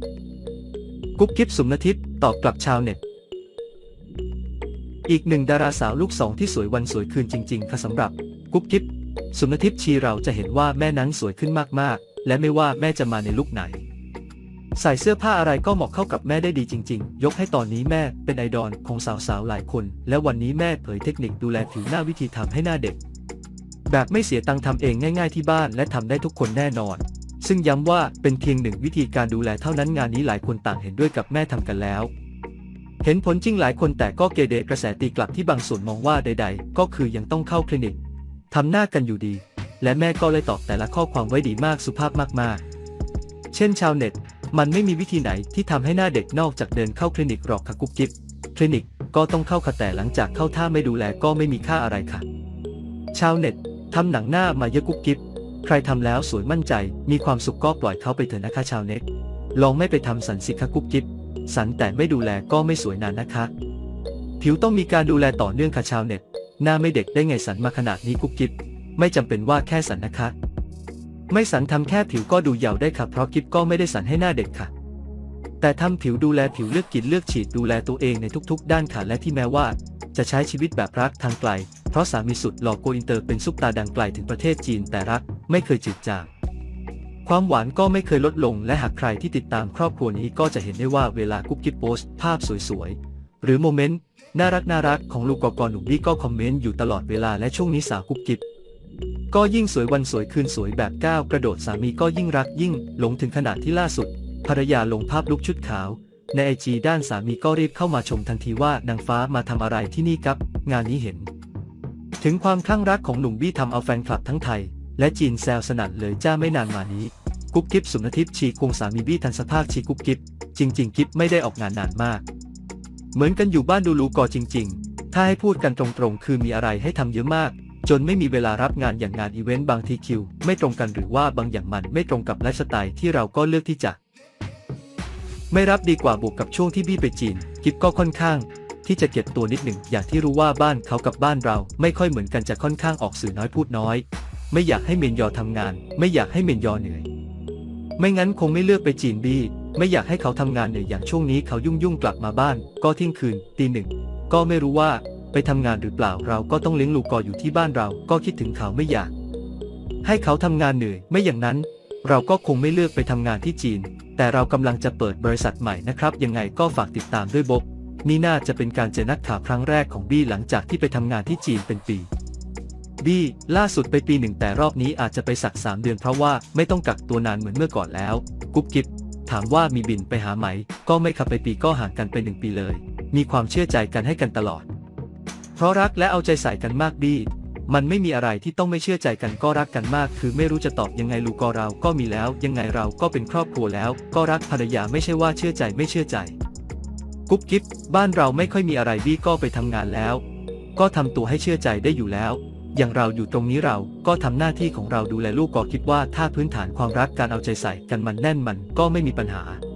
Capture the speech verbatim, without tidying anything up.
กุ๊บกิ๊บสุมนทิพย์ตอบกลับชาวเน็ตอีกหนึ่งดาราสาวลูกสองที่สวยวันสวยคืนจริงๆค่ะสำหรับกุ๊บกิ๊บสุมนทิพย์ชีเราจะเห็นว่าแม่นั้นสวยขึ้นมากๆและไม่ว่าแม่จะมาในลุคไหนใส่เสื้อผ้าอะไรก็เหมาะเข้ากับแม่ได้ดีจริงๆยกให้ตอนนี้แม่เป็นไอดอลของสาวๆหลายคนและวันนี้แม่เผยเทคนิคดูแลผิวหน้าวิธีทำให้หน้าเด็กแบบไม่เสียตังค์ทำเองง่ายๆที่บ้านและทำได้ทุกคนแน่นอนซึ่งย้ำว่าเป็นเพียงหนึ่งวิธีการดูแลเท่านั้นงานนี้หลายคนต่างเห็นด้วยกับแม่ทำกันแล้วเห็นผลจริงหลายคนแต่ก็เกเรกระแสตีกลับที่บางส่วนมองว่าใดๆก็คือยังต้องเข้าคลินิกทำหน้ากันอยู่ดีและแม่ก็เลยตอบแต่ละข้อความไว้ดีมากสุภาพมากๆเช่นชาวเน็ตมันไม่มีวิธีไหนที่ทำให้หน้าเด็กนอกจากเดินเข้าคลินิกหรอกค่ะกุ๊บกิ๊บคลินิกก็ต้องเข้าค่ะแต่หลังจากเข้าถ้าไม่ดูแลก็ไม่มีค่าอะไรค่ะชาวเน็ตทำหนังหน้ามาเยอะกุ๊บกิ๊บใครทำแล้วสวยมั่นใจมีความสุขก็ปล่อยเขาไปเถอะนะคะชาวเน็ตลองไม่ไปทำสันสิคะกุ๊บกิ๊บสันแต่ไม่ดูแลก็ไม่สวยนานนะคะผิวต้องมีการดูแลต่อเนื่องค่ะชาวเน็ตหน้าไม่เด็กได้ไงสันมาขนาดนี้กุ๊บกิ๊บไม่จำเป็นว่าแค่สันนะคะไม่สันทำแค่ผิวก็ดูเยาว์ได้ค่ะเพราะกิ๊บก็ไม่ได้สันให้หน้าเด็กค่ะแต่ทำผิวดูแลผิวเลือกกินเลือกฉีดดูแลตัวเองในทุกๆด้านค่ะและที่แม้ว่าจะใช้ชีวิตแบบรักทางไกลเพราะสามีสุดหล่อโกอินเตอร์เป็นซุปตาดังไกลถึงประเทศจีนแต่รักไม่เคยจืดจางความหวานก็ไม่เคยลดลงและหากใครที่ติดตามครอบครัวนี้ก็จะเห็นได้ว่าเวลากุ๊บกิ๊บโพสต์ภาพสวยๆหรือโมเมนต์น่ารักน่ารักของลูกกอกหนุ่มบี้ก็คอมเมนต์อยู่ตลอดเวลาและช่วงนี้สาวกุ๊บกิ๊บก็ยิ่งสวยวันสวยคืนสวยแบบก้าวกระโดดสามีก็ยิ่งรักยิ่งหลงถึงขนาดที่ล่าสุดภรรยาลงภาพลุคชุดขาวในไอจีด้านสามีก็รีบเข้ามาชมทันทีว่านางฟ้ามาทำอะไรที่นี่ครับงานนี้เห็นถึงความคลั่งรักของหนุ่มบี้ทำเอาแฟนคลับทั้งไทยและจีนแซวสนั่นเลยจ้าไม่นานมานี้กุ๊บกิ๊บสุมนทิพย์ชีควงสามีบี้ทันสภาพชีกุ๊บกิ๊บจริงๆกิ๊บไม่ได้ออกงานนานมากเหมือนกันอยู่บ้านดูรูกอจริงๆถ้าให้พูดกันตรงๆคือมีอะไรให้ทำเยอะมากจนไม่มีเวลารับงานอย่างงานอีเวนต์บางทีคิวไม่ตรงกันหรือว่าบางอย่างมันไม่ตรงกับไลฟ์สไตล์ที่เราก็เลือกที่จะไม่รับดีกว่าบวกกับช่วงที่บี้ไปจีนกิ๊บก็ค่อนข้างที่จะเก็บตัวนิดหนึ่งอย่างที่รู้ว่าบ้านเขากับบ้านเราไม่ค่อยเหมือนกันจะค่อนข้างออกสื่อน้อยพูดน้อยไม่อยากให้เมนยอทำงานไม่อยากให้เมนยอเหนื่อยไม่งั้นคงไม่เลือกไปจีนบี้ไม่อยากให้เขาทำงานเหนื่อยอย่างช่วงนี้เขายุ่งยุ่งกลับมาบ้านก็เที่ยงคืนตีหนึ่งก็ไม่รู้ว่าไปทำงานหรือเปล่าเราก็ต้องเลี้ยงลูกกออยู่ที่บ้านเราก็คิดถึงเขาไม่อยากให้เขาทำงานเหนื่อยไม่อย่างนั้นเราก็คงไม่เลือกไปทำงานที่จีนแต่เรากำลังจะเปิดบริษัทใหม่นะครับยังไงก็ฝากติดตามด้วยบ๊อบนี่น่าจะเป็นการเจอนักข่าวครั้งแรกของบี้หลังจากที่ไปทำงานที่จีนเป็นปีบี้ล่าสุดไปปีหนึ่งแต่รอบนี้อาจจะไปสักสามเดือนเพราะว่าไม่ต้องกักตัวนานเหมือนเมื่อก่อนแล้วกุ๊บกิ๊บถามว่ามีบินไปหาไหมก็ไม่ขับไปปีก็ห่างกันไปหนึ่งปีเลยมีความเชื่อใจกันให้กันตลอดเพราะรักและเอาใจใส่กันมากบี้มันไม่มีอะไรที่ต้องไม่เชื่อใจกันก็รักกันมากคือไม่รู้จะตอบยังไงลูกกอเราก็มีแล้วยังไงเราก็เป็นครอบครัวแล้วก็รักภรรยาไม่ใช่ว่าเชื่อใจไม่เชื่อใจกุ๊บกิ๊บบ้านเราไม่ค่อยมีอะไรบี้ก็ไปทำงานแล้วก็ทำตัวให้เชื่อใจได้อยู่แล้วอย่างเราอยู่ตรงนี้เราก็ทำหน้าที่ของเราดูแลลูกก็คิดว่าถ้าพื้นฐานความรักการเอาใจใส่กันมันแน่นมันก็ไม่มีปัญหา